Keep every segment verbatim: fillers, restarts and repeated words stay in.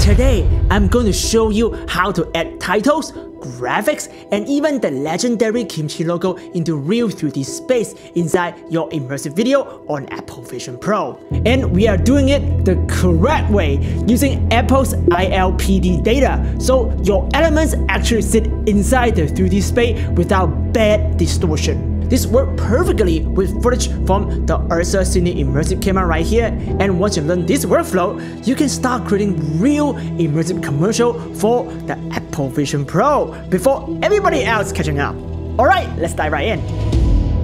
Today, I'm going to show you how to add titles, graphics, and even the legendary Kimchi logo into real three D space inside your immersive video on Apple Vision Pro. And we are doing it the correct way, using Apple's I L P D data, so your elements actually sit inside the three D space without bad distortion. This works perfectly with footage from the Ursa Cine immersive camera right here, and once you learn this workflow, you can start creating real immersive commercial for the Apple Vision Pro before everybody else catching up. Alright, let's dive right in.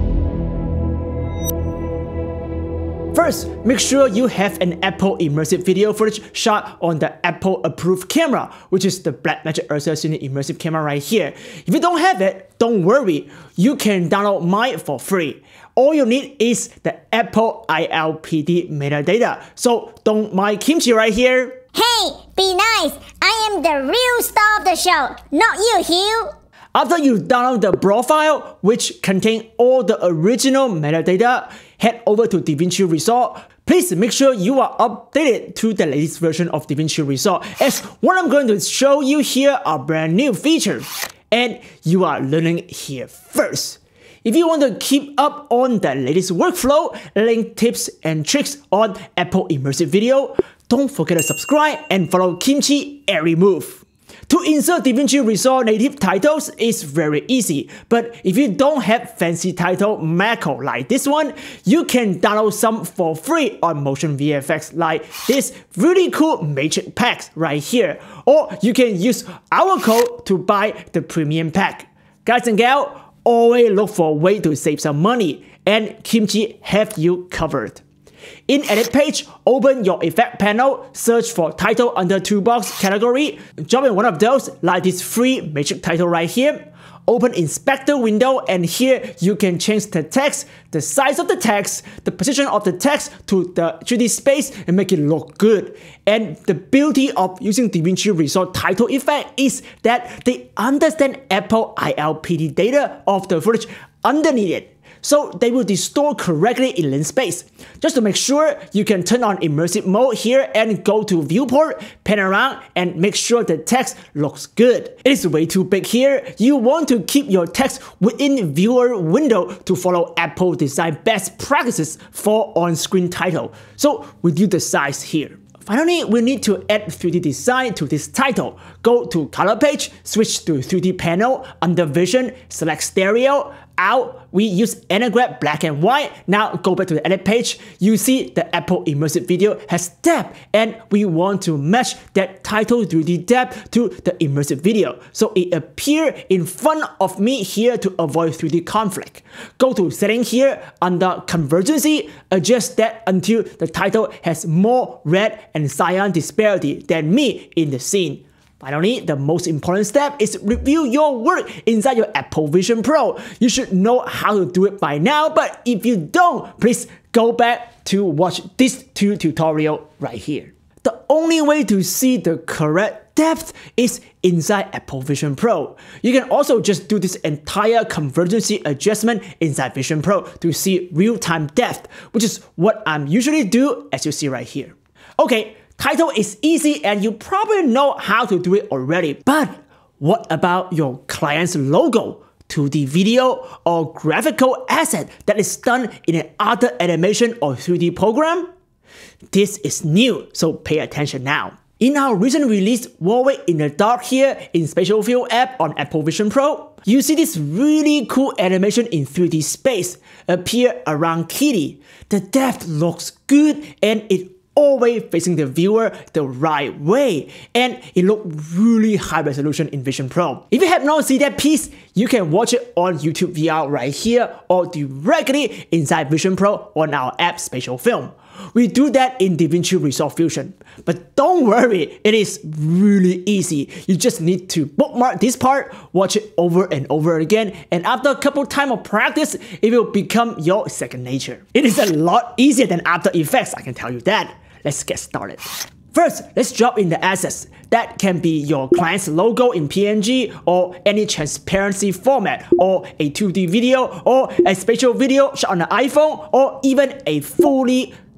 First, make sure you have an Apple immersive video footage shot on the Apple approved camera, which is the Blackmagic Ursa Cine immersive camera right here. If you don't have it, don't worry, you can download mine for free. All you need is the Apple I L P D metadata. So don't mind Kimchi right here. Hey, be nice. I am the real star of the show, not you, Hugh. After you download the broad file, which contains all the original metadata, head over to DaVinci Resolve. Please make sure you are updated to the latest version of DaVinci Resolve, as what I'm going to show you here are brand new features, and you are learning here first. If you want to keep up on the latest workflow, link tips and tricks on Apple Immersive Video, don't forget to subscribe and follow Kimchi every move. To insert DaVinci Resolve native titles is very easy, but if you don't have fancy title macro like this one, you can download some for free on Motion V F X like this really cool Matrix packs right here, or you can use our code to buy the premium pack. Guys and gals, always look for a way to save some money, and Kimchi have you covered. In Edit page, open your effect panel, search for title under toolbox category, drop in one of those like this free Matrix title right here. Open inspector window, and here you can change the text, the size of the text, the position of the text to the three D space and make it look good. And the beauty of using DaVinci Resolve title effect is that they understand Apple I L P D data of the footage underneath it, so they will distort correctly in lens space. Just to make sure, you can turn on immersive mode here and go to viewport, pan around, and make sure the text looks good. It is way too big here. You want to keep your text within viewer window to follow Apple design best practices for on-screen title. So reduce the size here. Finally, we need to add three D design to this title. Go to color page, switch to three D panel, under vision, select stereo. Out, we use Anagraph black and white. Now go back to the edit page. You see the Apple Immersive Video has depth, and we want to match that title three D depth to the immersive video, so it appears in front of me here to avoid three D conflict. Go to setting here, under convergency, adjust that until the title has more red and cyan disparity than me in the scene. Finally, the most important step is review your work inside your Apple Vision Pro. You should know how to do it by now, but if you don't, please go back to watch this two tutorial right here. The only way to see the correct depth is inside Apple Vision Pro. You can also just do this entire convergency adjustment inside Vision Pro to see real-time depth, which is what I'm usually do, as you see right here. Okay. Title is easy and you probably know how to do it already, but what about your client's logo, two D video, or graphical asset that is done in an other animation or three D program? This is new, so pay attention now. In our recent release, Warwick in the Dark here in Spatial Field app on Apple Vision Pro, you see this really cool animation in three D space appear around Kitty. The depth looks good and it always facing the viewer the right way, and it looks really high resolution in Vision Pro. If you have not seen that piece, you can watch it on YouTube V R right here or directly inside Vision Pro on our app Spatial Film. We do that in DaVinci Resolve Fusion. But don't worry, it is really easy. You just need to bookmark this part, watch it over and over again, and after a couple times of practice, it will become your second nature. It is a lot easier than After Effects, I can tell you that. Let's get started. First, let's drop in the assets. That can be your client's logo in P N G or any transparency format, or a two D video, or a spatial video shot on an iPhone, or even a fully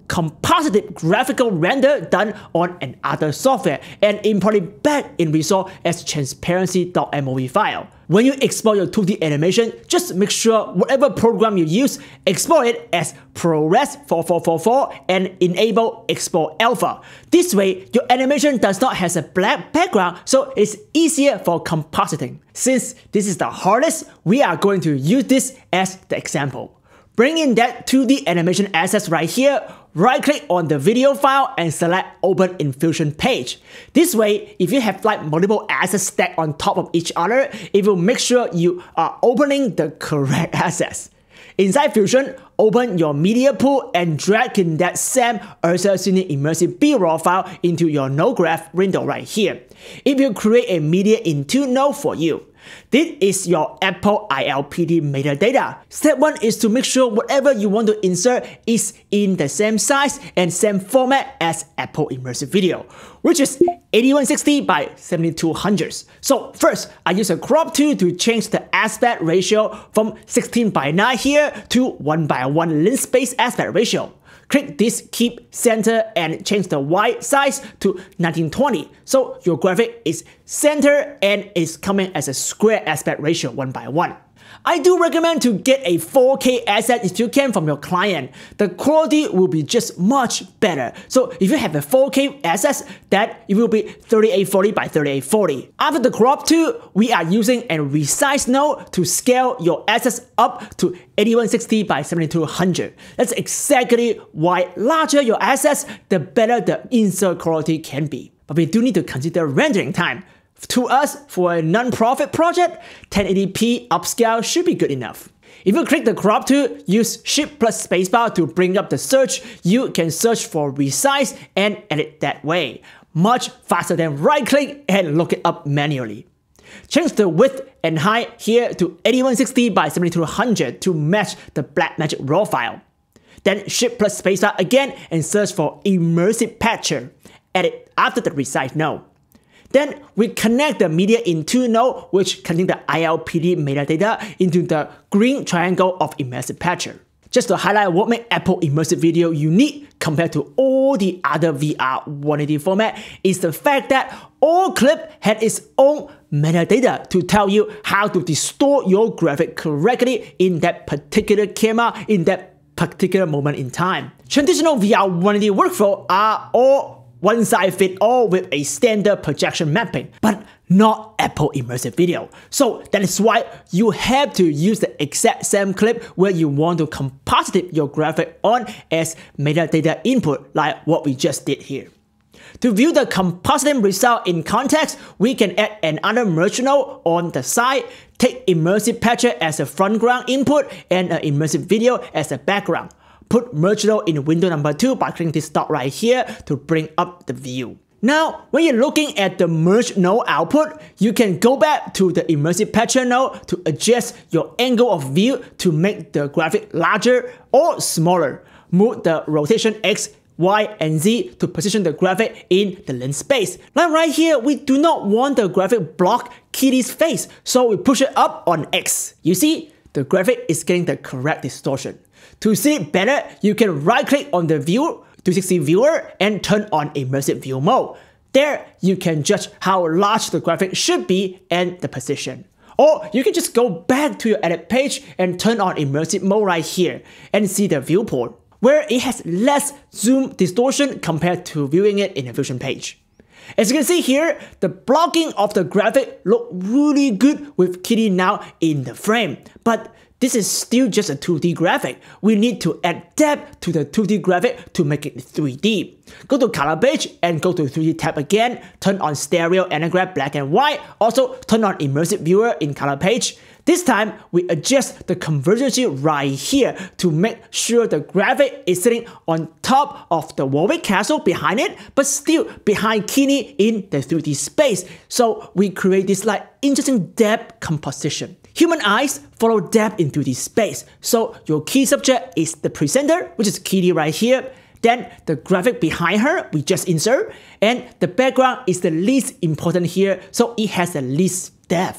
compositive graphical render done on another software and import it back in Resolve as transparency.mov file. When you export your two D animation, just make sure whatever program you use, export it as ProRes four four four four and enable Export Alpha. This way, your animation does not have a black background, so it's easier for compositing. Since this is the hardest, we are going to use this as the example. Bring in that two D animation assets right here, right-click on the video file and select Open in Fusion page. This way, if you have like multiple assets stacked on top of each other, it will make sure you are opening the correct assets. Inside Fusion, open your media pool and drag in that same Ursa Cine Immersive B-Raw file into your node graph window right here. It will create a media into node for you. This is your Apple I L P D metadata. Step one is to make sure whatever you want to insert is in the same size and same format as Apple Immersive Video, which is eighty-one sixty by seventy-two hundred. So first, I use a crop tool to change the aspect ratio from sixteen by nine here to one by one lens space aspect ratio. Click this Keep Center and change the white size to nineteen twenty. So your graphic is center and is coming as a square aspect ratio one by one. I do recommend to get a four K asset if you can from your client. The quality will be just much better. So if you have a four K asset, that it will be thirty-eight forty by thirty-eight forty. After the crop tool, we are using a resize node to scale your assets up to eighty-one sixty by seventy-two hundred. That's exactly why larger your assets, the better the insert quality can be. But we do need to consider rendering time. To us, for a non-profit project, ten eighty p upscale should be good enough. If you click the crop tool, use Shift plus spacebar to bring up the search, you can search for resize and edit that way. Much faster than right-click and look it up manually. Change the width and height here to eighty-one sixty by seventy-two hundred to match the Blackmagic RAW file. Then Shift plus spacebar again and search for Immersive Patcher. Edit after the resize node. Then we connect the media into node, which contains the I L P D metadata, into the green triangle of Immersive Patcher. Just to highlight what makes Apple Immersive Video unique compared to all the other V R one eighty format is the fact that all clip had its own metadata to tell you how to distort your graphic correctly in that particular camera in that particular moment in time. Traditional V R one eighty workflow are all one size fits all with a standard projection mapping, but not Apple Immersive Video. So that is why you have to use the exact same clip where you want to composite your graphic on as metadata input like what we just did here. To view the compositing result in context, we can add another merge node on the side, take Immersive Patcher as a foreground input and an Immersive Video as a background. Put merge node in window number two by clicking this dot right here to bring up the view. Now, when you're looking at the merge node output, you can go back to the Immersive Patcher node to adjust your angle of view to make the graphic larger or smaller. Move the rotation X, Y, and Z to position the graphic in the lens space. Like right here, we do not want the graphic block Kitty's face, so we push it up on X. You see, the graphic is getting the correct distortion. To see it better, you can right-click on the view, two sixty viewer, and turn on Immersive View mode. There, you can judge how large the graphic should be and the position. Or you can just go back to your edit page and turn on Immersive mode right here and see the viewport, where it has less zoom distortion compared to viewing it in a Fusion page. As you can see here, the blocking of the graphic looked really good with Kitty now in the frame, but this is still just a two D graphic. We need to add depth to the two D graphic to make it three D. Go to color page and go to three D tab again, turn on stereo anagram black and white, also turn on Immersive Viewer in color page. This time, we adjust the convergence right here to make sure the graphic is sitting on top of the Warwick Castle behind it, but still behind Kitty in the three D space. So we create this like interesting depth composition. Human eyes follow depth in three D space. So your key subject is the presenter, which is Kitty right here. Then the graphic behind her, we just insert. And the background is the least important here, so it has the least depth.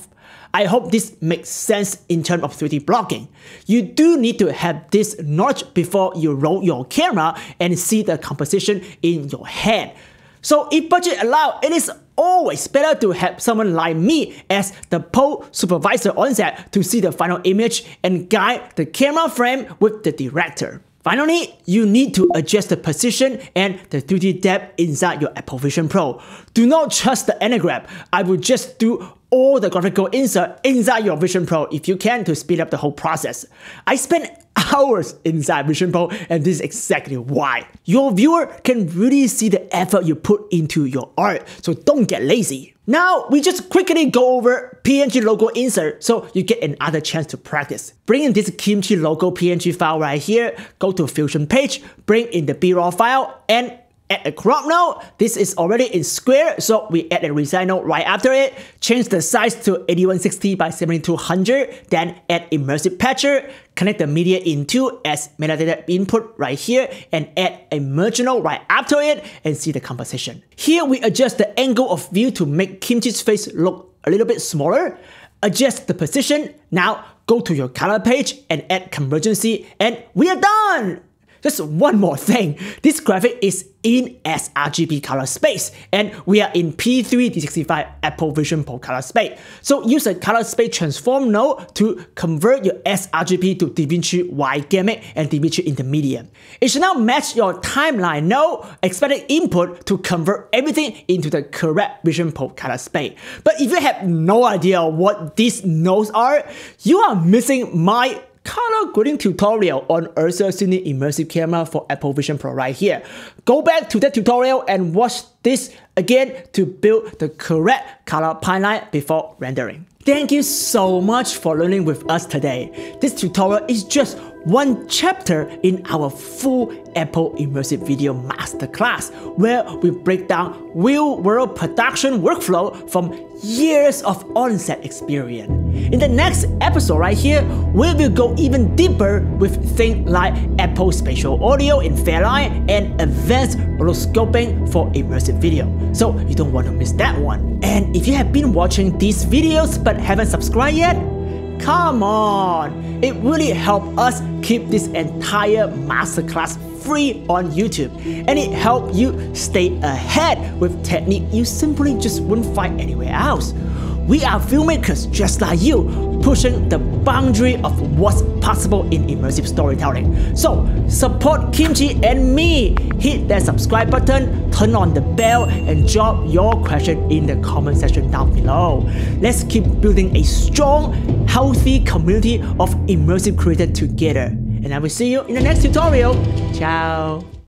I hope this makes sense in terms of three D blocking. You do need to have this knowledge before you roll your camera and see the composition in your hand. So if budget allows, it is always better to have someone like me as the post supervisor on set to see the final image and guide the camera frame with the director. Finally, you need to adjust the position and the three D depth inside your Apple Vision Pro. Do not trust the anagram. I will just do all the graphical insert inside your Vision Pro if you can to speed up the whole process. I spent hours inside Vision Pro and this is exactly why. Your viewer can really see the effort you put into your art, so don't get lazy. Now, we just quickly go over P N G logo insert so you get another chance to practice. Bring in this Kimchi logo P N G file right here, go to Fusion page, bring in the B-roll file, and add a crop node. This is already in square, so we add a resize node right after it. Change the size to eighty-one sixty by seventy-two hundred, then add immersive patcher. Connect the media into as metadata input right here and add a merge node right after it and see the composition. Here we adjust the angle of view to make Kimchi's face look a little bit smaller. Adjust the position. Now go to your color page and add convergency and we are done! Just one more thing, this graphic is in sRGB color space and we are in P three D sixty-five Apple Vision Pro color space. So use a color space transform node to convert your sRGB to DaVinci Wide Gamut and DaVinci Intermediate. It should now match your timeline node expected input to convert everything into the correct Vision Pro color space. But if you have no idea what these nodes are, you are missing my color grading tutorial on Ursa Cine Immersive Camera for Apple Vision Pro right here. Go back to that tutorial and watch this again to build the correct color pipeline before rendering. Thank you so much for learning with us today. This tutorial is just one chapter in our full Apple Immersive Video Masterclass, where we break down real-world production workflow from years of on-set experience. In the next episode right here, we will go even deeper with things like Apple Spatial Audio in Fairlight and advanced rotoscoping for immersive video. So you don't want to miss that one. And if you have been watching these videos but haven't subscribed yet, come on! It really helps us keep this entire masterclass free on YouTube, and it helps you stay ahead with technique you simply just wouldn't find anywhere else. We are filmmakers just like you, pushing the boundary of what's possible in immersive storytelling. So support Kimchi and me. Hit that subscribe button, turn on the bell, and drop your question in the comment section down below. Let's keep building a strong, healthy community of immersive creators together. And I will see you in the next tutorial. Ciao!